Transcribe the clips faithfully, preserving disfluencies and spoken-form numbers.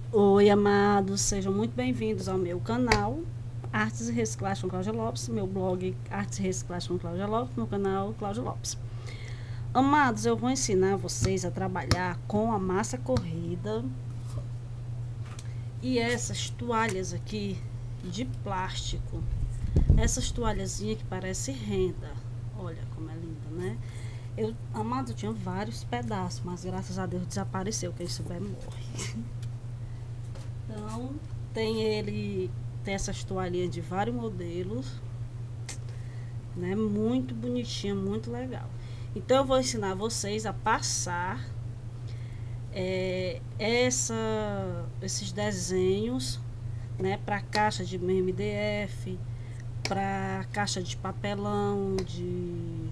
Oi, amados, sejam muito bem-vindos ao meu canal Artes e Reciclagem com Cláudia Lopes, meu blog Artes e Reciclagem com Cláudia Lopes, meu canal Cláudia Lopes. Amados, eu vou ensinar vocês a trabalhar com a massa corrida e essas toalhas aqui de plástico, essas toalhazinhas que parece renda. Olha como é linda, né? Eu, amados, eu tinha vários pedaços, mas graças a Deus desapareceu, quem souber morre. Então, tem ele, tem essas toalhinhas de vários modelos, né? Muito bonitinha, muito legal. Então, eu vou ensinar vocês a passar é, essa, esses desenhos, né? Para caixa de M D F, para caixa de papelão, de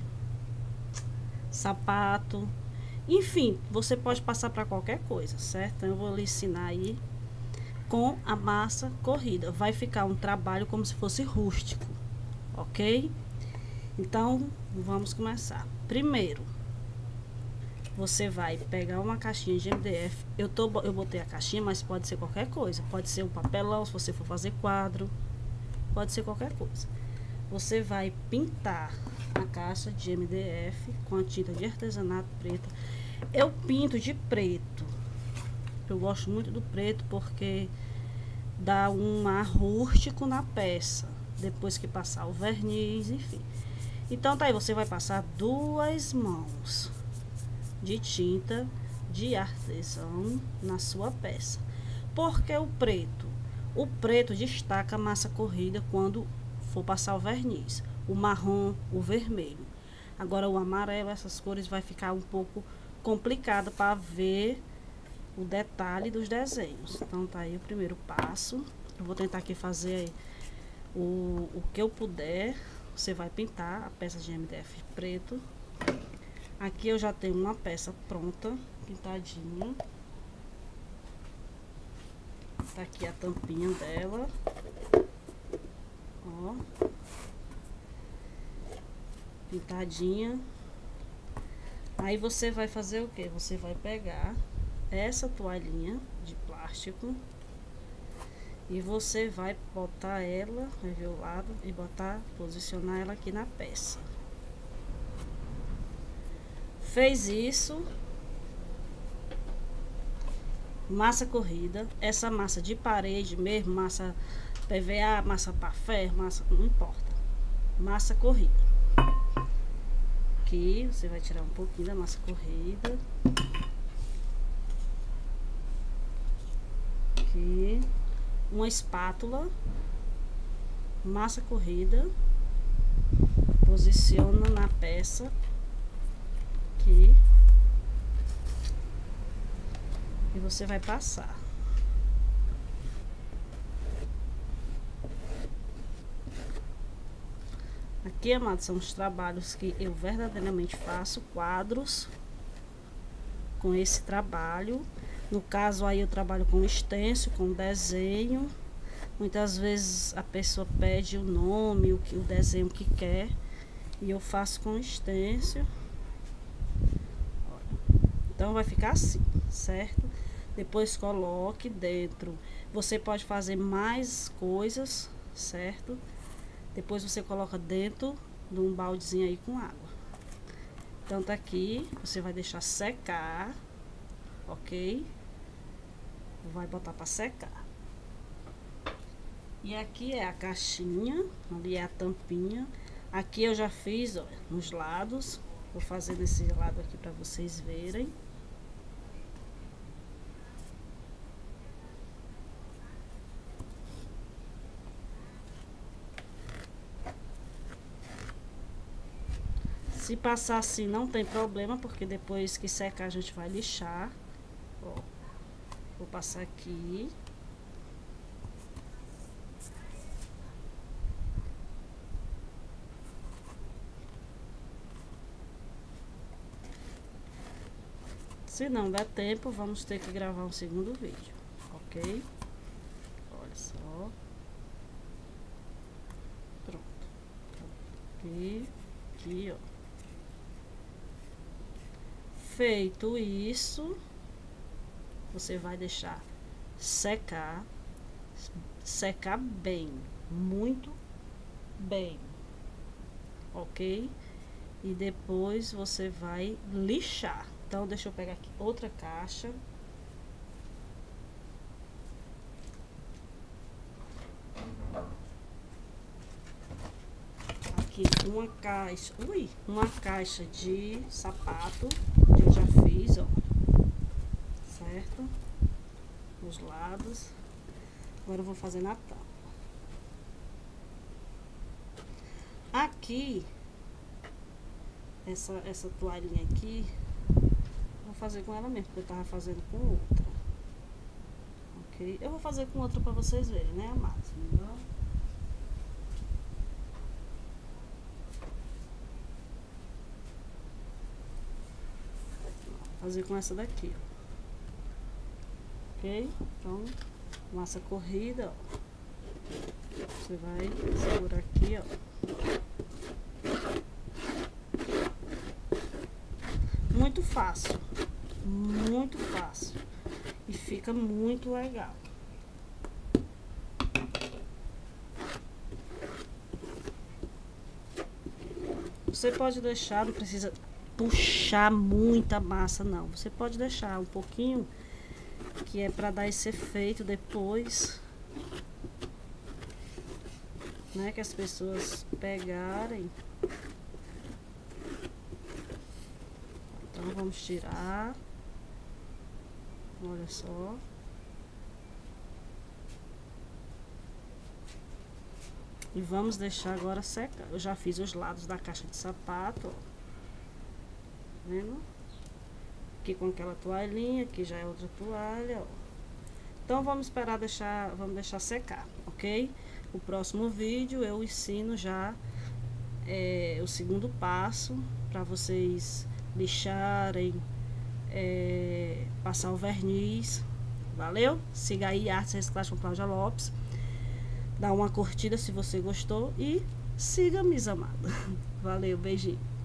sapato. Enfim, você pode passar para qualquer coisa, certo? Então, eu vou lhe ensinar aí com a massa corrida. Vai ficar um trabalho como se fosse rústico, ok? Então, vamos começar. Primeiro, você vai pegar uma caixinha de M D F. Eu, tô, eu botei a caixinha, mas pode ser qualquer coisa. Pode ser um papelão, se você for fazer quadro. Pode ser qualquer coisa. Você vai pintar a caixa de M D F com a tinta de artesanato preta. Eu pinto de preto. Eu gosto muito do preto porque dá um ar rústico na peça, depois que passar o verniz, enfim. Então tá aí, você vai passar duas mãos de tinta de artesão na sua peça. Por que o preto? O preto destaca a massa corrida quando for passar o verniz. O marrom, o vermelho. Agora o amarelo, essas cores vai ficar um pouco complicada para ver o detalhe dos desenhos. Então tá aí o primeiro passo. Eu vou tentar aqui fazer o, o que eu puder. Você vai pintar a peça de M D F preto. Aqui eu já tenho uma peça pronta, pintadinha. Tá aqui a tampinha dela. Ó. Pintadinha. Aí você vai fazer o que? Você vai pegar essa toalhinha de plástico e você vai botar ela, vai ver o lado e botar, posicionar ela aqui na peça. Fez isso, massa corrida, essa massa de parede mesmo, massa P V A, massa pafé, massa, não importa, massa corrida. Aqui você vai tirar um pouquinho da massa corrida. Aqui, uma espátula, massa corrida, posiciona na peça aqui e você vai passar. Aqui, amados, são os trabalhos que eu verdadeiramente faço, quadros com esse trabalho. No caso aí eu trabalho com stencil, com desenho. Muitas vezes a pessoa pede o nome, o, que, o desenho que quer, e eu faço com stencil. Então vai ficar assim, certo? Depois coloque dentro. Você pode fazer mais coisas, certo? Depois você coloca dentro de um baldezinho aí com água. Então tá aqui, você vai deixar secar, ok? Vai botar para secar. E aqui é a caixinha, ali é a tampinha. Aqui eu já fiz, ó, nos lados. Vou fazer desse lado aqui para vocês verem. Se passar assim não tem problema, porque depois que secar a gente vai lixar. Ó, vou passar aqui. Se não der tempo, vamos ter que gravar um segundo vídeo, ok? Olha só. Pronto. Aqui, aqui, ó. Feito isso, você vai deixar secar, secar bem, muito bem, ok? E depois você vai lixar. Então, deixa eu pegar aqui outra caixa. Aqui uma caixa, ui, uma caixa de sapato que eu já fiz, ó, certo? Os lados. Agora eu vou fazer na tampa. Aqui, essa, essa toalhinha aqui, vou fazer com ela mesmo, porque eu tava fazendo com outra. Ok? Eu vou fazer com outra pra vocês verem, né, amados? Então, fazer com essa daqui, ó. Ok? Então, massa corrida, ó. Você vai segurar aqui, ó. Muito fácil, muito fácil e fica muito legal. Você pode deixar, não precisa puxar muita massa não, você pode deixar um pouquinho, que é para dar esse efeito depois, né, que as pessoas pegarem. Então vamos tirar, olha só. E vamos deixar agora secar. Eu já fiz os lados da caixa de sapato, ó. Tá vendo? Aqui com aquela toalhinha, aqui já é outra toalha, ó. Então vamos esperar deixar, vamos deixar secar, ok? O próximo vídeo eu ensino já é, o segundo passo para vocês lixarem, é, passar o verniz. Valeu? Siga aí Artes e Reciclagem com Cláudia Lopes. Dá uma curtida se você gostou e siga-me, amado. Valeu, beijinho.